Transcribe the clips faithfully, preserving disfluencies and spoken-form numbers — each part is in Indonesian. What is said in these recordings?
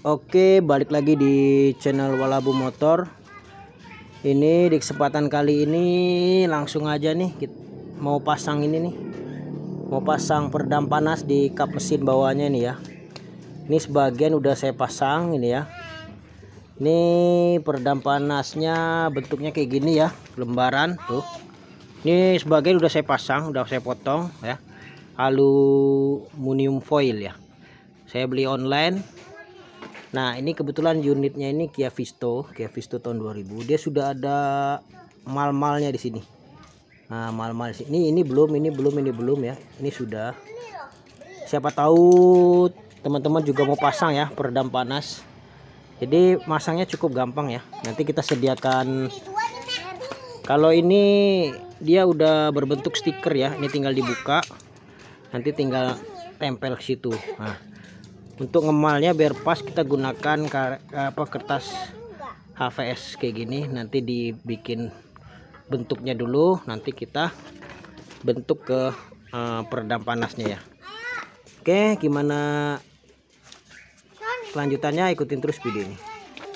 Oke, balik lagi di channel Walabu Motor. Ini di kesempatan kali ini langsung aja nih kita mau pasang ini nih. Mau pasang peredam panas di kap mesin bawahnya ini ya. Ini sebagian udah saya pasang ini ya. Ini peredam panasnya bentuknya kayak gini ya, lembaran tuh. Ini sebagian udah saya pasang, udah saya potong ya. Aluminium foil ya. Saya beli online. Nah, ini kebetulan unitnya ini Kia Visto, Kia Visto tahun dua ribu. Dia sudah ada mal-malnya di sini. Nah, mal-mal sini ini belum, ini belum, ini belum ya. Ini sudah. Siapa tahu teman-teman juga mau pasang ya peredam panas. Jadi masangnya cukup gampang ya. Nanti kita sediakan. Kalau ini dia udah berbentuk stiker ya. Ini tinggal dibuka. Nanti tinggal tempel ke situ. Nah, untuk ngemalnya biar pas kita gunakan apa kertas H V S kayak gini. Nanti dibikin bentuknya dulu, nanti kita bentuk ke uh, peredam panasnya ya. Oke, gimana kelanjutannya, ikutin terus video ini.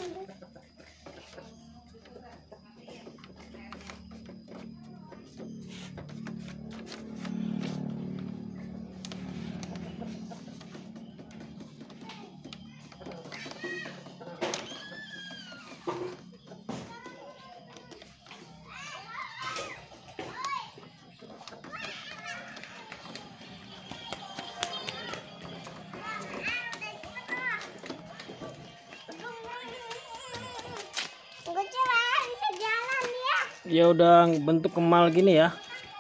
Ya udah bentuk kemal gini ya.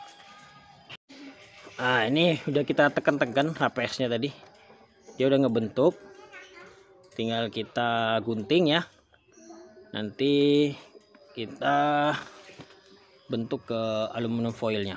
Nah, ini udah kita tekan-tekan H P S-nya tadi. Dia udah ngebentuk. Tinggal kita gunting ya. Nanti kita bentuk ke aluminium foilnya.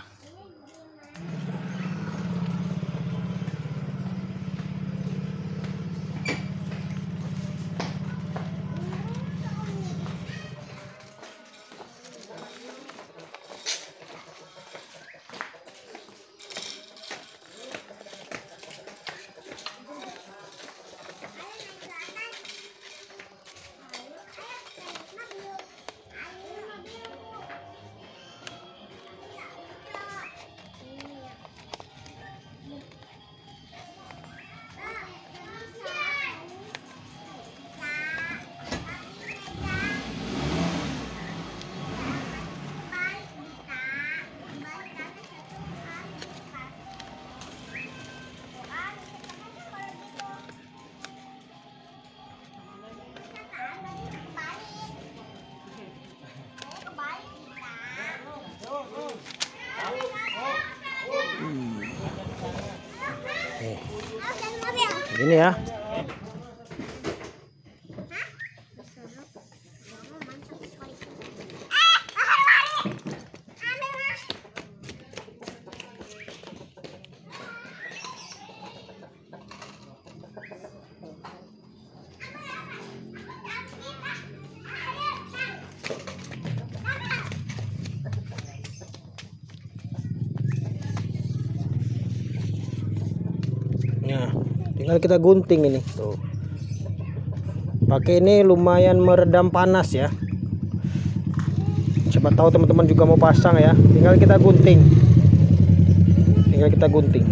Hmm. Gini ya. Nah, tinggal kita gunting ini tuh. Pakai ini lumayan meredam panas ya. Siapa tahu teman-teman juga mau pasang ya. Tinggal kita gunting. Tinggal kita gunting.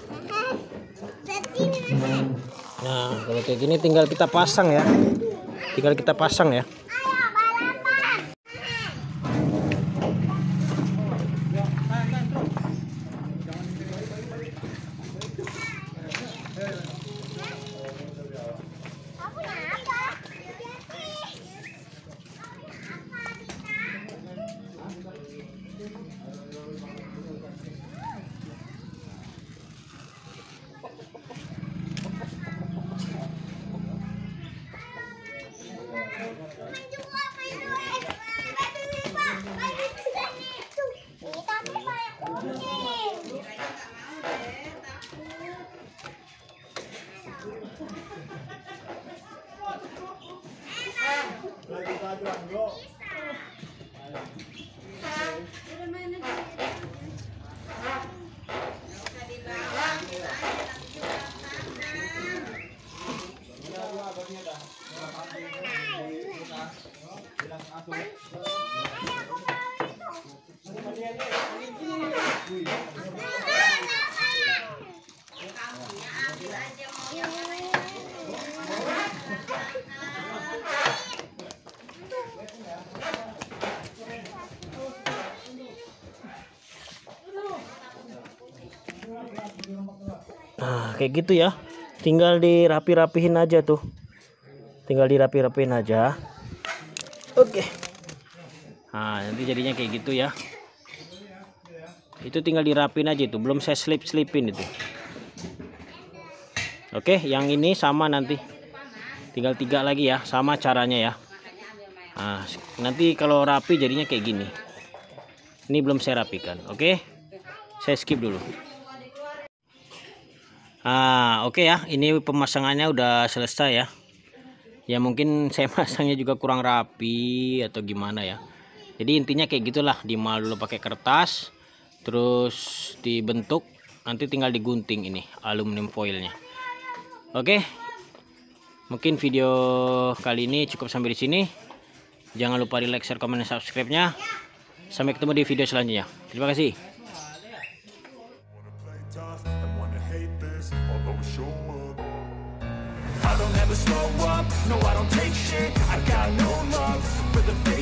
Nah, kalau kayak gini tinggal kita pasang ya. tinggal kita pasang ya. Nah, kayak gitu ya. Tinggal dirapi-rapihin aja tuh. Tinggal dirapi-rapihin aja. Oke. Nah, nanti jadinya kayak gitu ya. Itu tinggal dirapin aja itu, belum saya slip-slipin itu. Oke, yang ini sama nanti. Tinggal tiga lagi ya, sama caranya ya. Nah, nanti kalau rapi jadinya kayak gini. Ini belum saya rapikan. Oke. Saya skip dulu. Ah, oke ya, ini pemasangannya udah selesai ya. Ya mungkin saya masangnya juga kurang rapi atau gimana ya. Jadi intinya kayak gitulah, dimal dulu pakai kertas, terus dibentuk, nanti tinggal digunting ini aluminium foilnya. Oke. Mungkin video kali ini cukup sampai di sini. Jangan lupa di like, share, komen, dan subscribe-nya. Sampai ketemu di video selanjutnya. Terima kasih. I don't ever slow up, no I don't take shit, I got no love for the